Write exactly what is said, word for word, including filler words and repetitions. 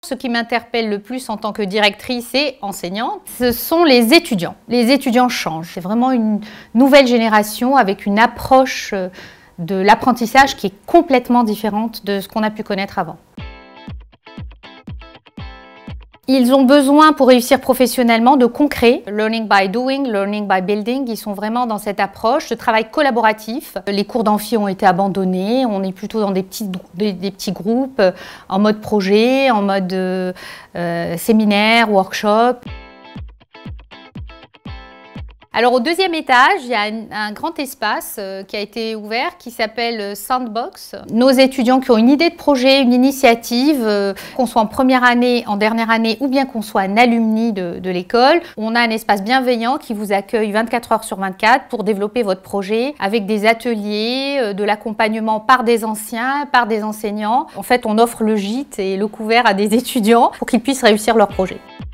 Ce qui m'interpelle le plus en tant que directrice et enseignante, ce sont les étudiants. Les étudiants changent. C'est vraiment une nouvelle génération avec une approche de l'apprentissage qui est complètement différente de ce qu'on a pu connaître avant. Ils ont besoin, pour réussir professionnellement, de concret. Learning by doing, learning by building. Ils sont vraiment dans cette approche de travail collaboratif. Les cours d'amphi ont été abandonnés. On est plutôt dans des petits, des, des petits groupes, en mode projet, en mode euh, séminaire, workshop. Alors au deuxième étage, il y a un, un grand espace euh, qui a été ouvert qui s'appelle Sandbox. Nos étudiants qui ont une idée de projet, une initiative, euh, qu'on soit en première année, en dernière année ou bien qu'on soit un alumni de, de l'école, on a un espace bienveillant qui vous accueille vingt-quatre heures sur vingt-quatre pour développer votre projet avec des ateliers, euh, de l'accompagnement par des anciens, par des enseignants. En fait, on offre le gîte et le couvert à des étudiants pour qu'ils puissent réussir leur projet.